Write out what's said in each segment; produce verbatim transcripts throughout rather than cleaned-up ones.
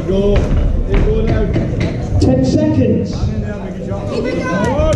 we go. There we go now. Ten seconds. Keep it going.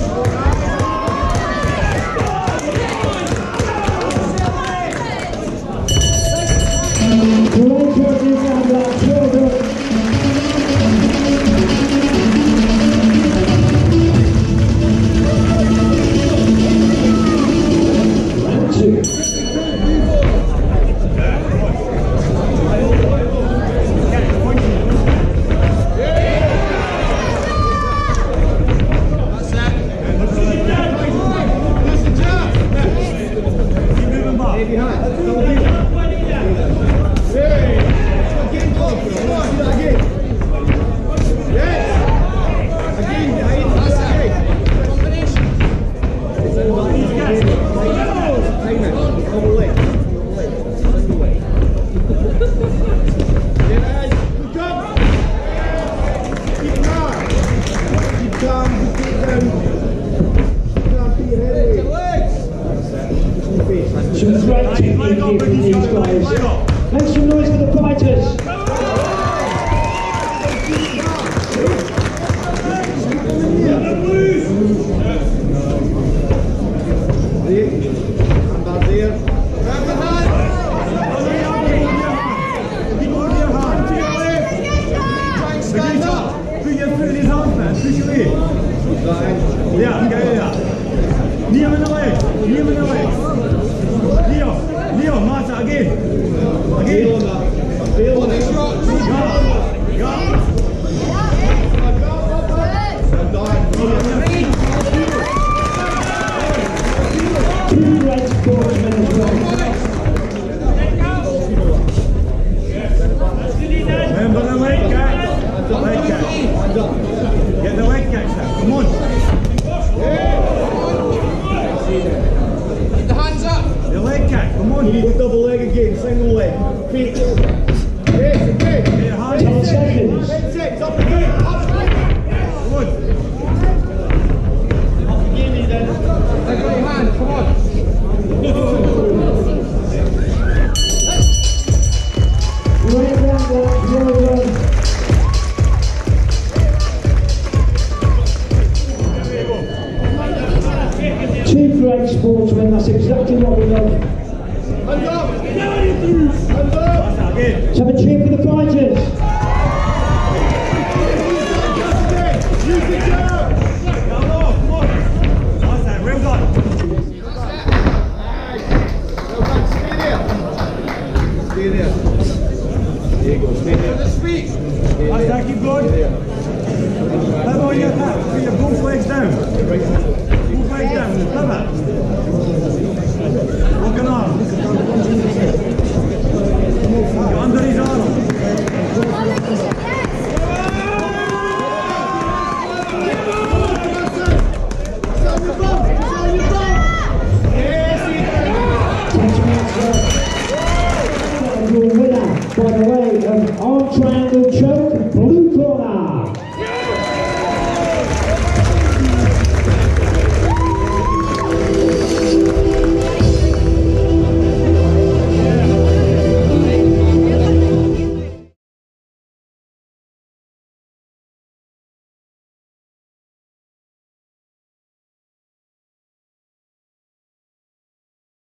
Make some noise for the fighters. Ja, ja, ja. Leo in the way. Leo in the way. Leo, Leo, Martha, again. Again. Two great sportsmen as well. Remember the leg catch. Leg catch. Get the leg catch now. Come on. Keep the hands up. The leg catch. Come on. You need a double leg again, single leg. Feet. Yes, okay. Get your hands. Ten seconds. Ten seconds, up again. Up again. Good. Up again, then. Let go of your hand, come on. Right round the zero run. Two great sportsmen, that's exactly what we love. Hands up. Hands up. Again. So have a cheer for the fighters. Use the jab. Come on, come on. That's that. Well done. Well done. Stay there. Stay there. There you go. Stay there. Let's speak. That's that. Keep going. Have on your hat. Put your both legs down. Both legs down. Come on. Looking on. You're under his arm.